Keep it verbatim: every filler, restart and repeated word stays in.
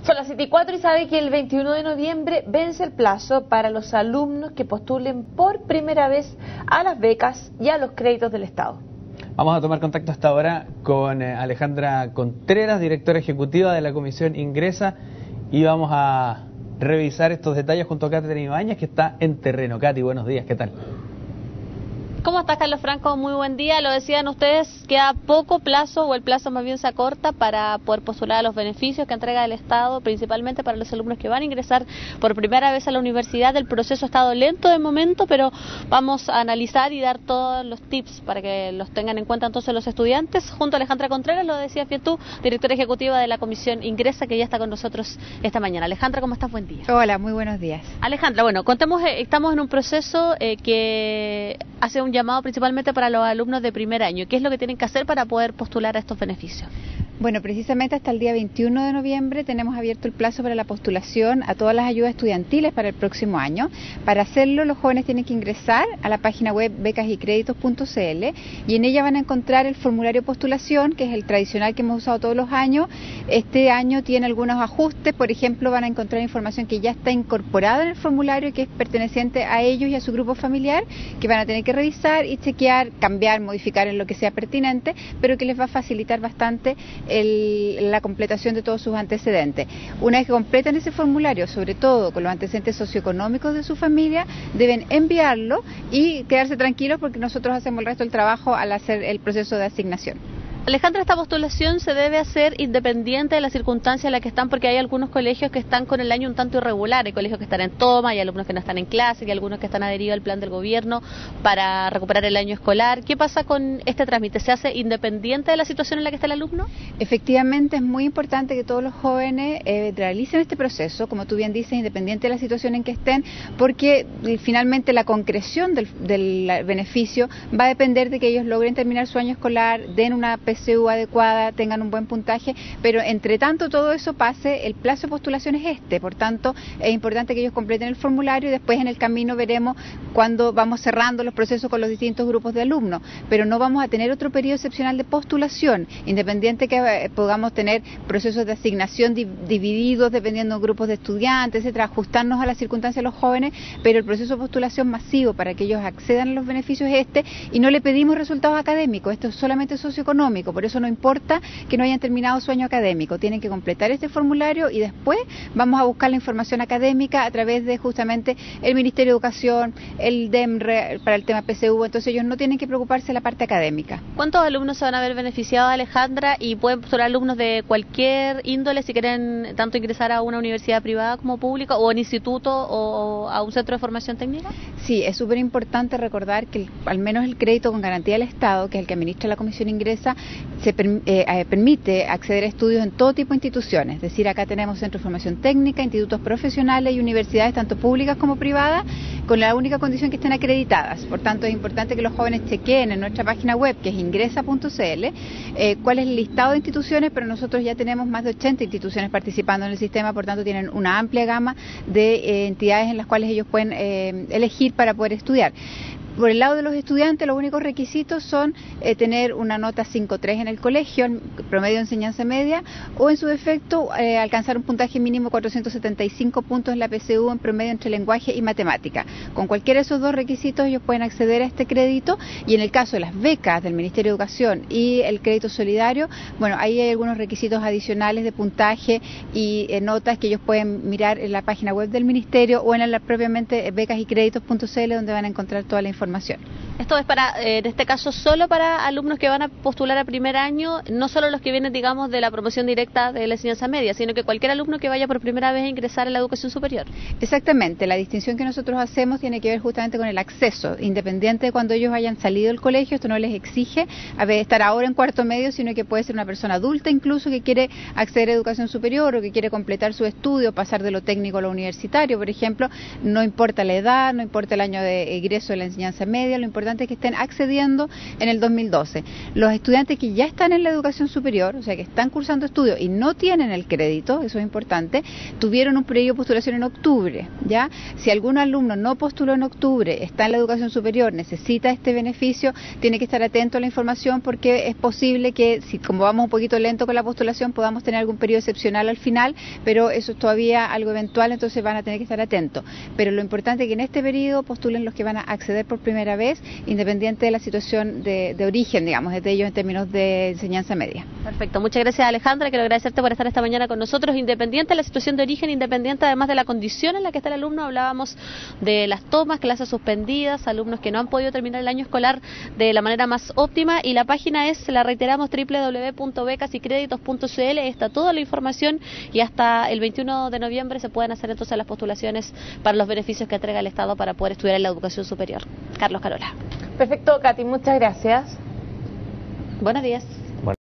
Son las siete y cuatro y sabe que el veintiuno de noviembre vence el plazo para los alumnos que postulen por primera vez a las becas y a los créditos del Estado. Vamos a tomar contacto hasta ahora con eh, Alejandra Contreras, directora ejecutiva de la Comisión Ingresa, y vamos a revisar estos detalles junto a Catherine Ibáñez, que está en terreno. Katy, buenos días, ¿qué tal? ¿Cómo estás, Carlos Franco? Muy buen día. Lo decían ustedes, queda poco plazo, o el plazo más bien se acorta para poder postular a los beneficios que entrega el Estado, principalmente para los alumnos que van a ingresar por primera vez a la universidad. El proceso ha estado lento de momento, pero vamos a analizar y dar todos los tips para que los tengan en cuenta entonces los estudiantes. Junto a Alejandra Contreras, lo decías bien tú, directora ejecutiva de la Comisión Ingresa, que ya está con nosotros esta mañana. Alejandra, ¿cómo estás? Buen día. Hola, muy buenos días. Alejandra, bueno, contemos, eh, estamos en un proceso eh, que hace un llamado principalmente para los alumnos de primer año. ¿Qué es lo que tienen que hacer para poder postular a estos beneficios? Bueno, precisamente hasta el día veintiuno de noviembre tenemos abierto el plazo para la postulación a todas las ayudas estudiantiles para el próximo año. Para hacerlo, los jóvenes tienen que ingresar a la página web becas y créditos punto c l y en ella van a encontrar el formulario de postulación, que es el tradicional que hemos usado todos los años. Este año tiene algunos ajustes, por ejemplo, van a encontrar información que ya está incorporada en el formulario, que es perteneciente a ellos y a su grupo familiar, que van a tener que revisar y chequear, cambiar, modificar en lo que sea pertinente, pero que les va a facilitar bastante El, la completación de todos sus antecedentes. Una vez que completen ese formulario, sobre todo con los antecedentes socioeconómicos de su familia, deben enviarlo y quedarse tranquilos porque nosotros hacemos el resto del trabajo al hacer el proceso de asignación. Alejandra, esta postulación se debe hacer independiente de la circunstancia en la que están, porque hay algunos colegios que están con el año un tanto irregular, hay colegios que están en toma, hay alumnos que no están en clase, y algunos que están adheridos al plan del gobierno para recuperar el año escolar. ¿Qué pasa con este trámite? ¿Se hace independiente de la situación en la que está el alumno? Efectivamente, es muy importante que todos los jóvenes eh, realicen este proceso, como tú bien dices, independiente de la situación en que estén, porque eh, finalmente la concreción del, del beneficio va a depender de que ellos logren terminar su año escolar, den una P S U adecuada, tengan un buen puntaje, pero entre tanto todo eso pase, el plazo de postulación es este, por tanto es importante que ellos completen el formulario y después en el camino veremos cuando vamos cerrando los procesos con los distintos grupos de alumnos, pero no vamos a tener otro periodo excepcional de postulación, independiente que eh, podamos tener procesos de asignación di divididos dependiendo de grupos de estudiantes, etcétera, ajustarnos a las circunstancias de los jóvenes, pero el proceso de postulación masivo para que ellos accedan a los beneficios es este, y no le pedimos resultados académicos, esto es solamente socioeconómico. Por eso no importa que no hayan terminado su año académico, tienen que completar este formulario y después vamos a buscar la información académica a través de justamente el Ministerio de Educación, el D E M R E para el tema P S U, entonces ellos no tienen que preocuparse de la parte académica. ¿Cuántos alumnos se van a ver beneficiados, Alejandra? Y pueden postular alumnos de cualquier índole si quieren tanto ingresar a una universidad privada como pública, o en instituto o a un centro de formación técnica. Sí, es súper importante recordar que el, al menos el crédito con garantía del Estado, que es el que administra la Comisión Ingresa, se per, eh, eh, permite acceder a estudios en todo tipo de instituciones, es decir, acá tenemos centros de formación técnica, institutos profesionales y universidades tanto públicas como privadas, con la única condición que estén acreditadas. Por tanto, es importante que los jóvenes chequeen en nuestra página web, que es ingresa punto c l, eh, cuál es el listado de instituciones, pero nosotros ya tenemos más de ochenta instituciones participando en el sistema, por tanto tienen una amplia gama de eh, entidades en las cuales ellos pueden eh, elegir para poder estudiar. Por el lado de los estudiantes, los únicos requisitos son eh, tener una nota cinco tres en el colegio, el promedio de enseñanza media, o en su defecto eh, alcanzar un puntaje mínimo cuatrocientos setenta y cinco puntos en la P S U en promedio entre lenguaje y matemática. Con cualquiera de esos dos requisitos ellos pueden acceder a este crédito, y en el caso de las becas del Ministerio de Educación y el crédito solidario, bueno, ahí hay algunos requisitos adicionales de puntaje y eh, notas que ellos pueden mirar en la página web del Ministerio o en la propiamente becas y créditos punto c l, donde van a encontrar toda la información. Esto es para, eh, en este caso, solo para alumnos que van a postular a primer año, no solo los que vienen, digamos, de la promoción directa de la enseñanza media, sino que cualquier alumno que vaya por primera vez a ingresar a la educación superior. Exactamente, la distinción que nosotros hacemos tiene que ver justamente con el acceso, independiente de cuando ellos hayan salido del colegio, esto no les exige a ver, estar ahora en cuarto medio, sino que puede ser una persona adulta incluso que quiere acceder a educación superior o que quiere completar su estudio, pasar de lo técnico a lo universitario, por ejemplo, no importa la edad, no importa el año de ingreso de la enseñanza enseñanza media, lo importante es que estén accediendo en el dos mil doce. Los estudiantes que ya están en la educación superior, o sea que están cursando estudios y no tienen el crédito, eso es importante, tuvieron un periodo de postulación en octubre, ¿ya? Si algún alumno no postuló en octubre, está en la educación superior, necesita este beneficio, tiene que estar atento a la información porque es posible que, si como vamos un poquito lento con la postulación, podamos tener algún periodo excepcional al final, pero eso es todavía algo eventual, entonces van a tener que estar atentos. Pero lo importante es que en este periodo postulen los que van a acceder por primera vez, independiente de la situación de, de origen, digamos, de ellos en términos de enseñanza media. Perfecto, muchas gracias Alejandra, quiero agradecerte por estar esta mañana con nosotros, independiente de la situación de origen, independiente además de la condición en la que está el alumno. Hablábamos de las tomas, clases suspendidas, alumnos que no han podido terminar el año escolar de la manera más óptima, y la página es, la reiteramos, doble u doble u doble u punto becas y créditos punto c l. Está toda la información y hasta el veintiuno de noviembre se pueden hacer entonces las postulaciones para los beneficios que entrega el Estado para poder estudiar en la educación superior. Carlos, Carola. Perfecto, Katy, muchas gracias. Buenos días.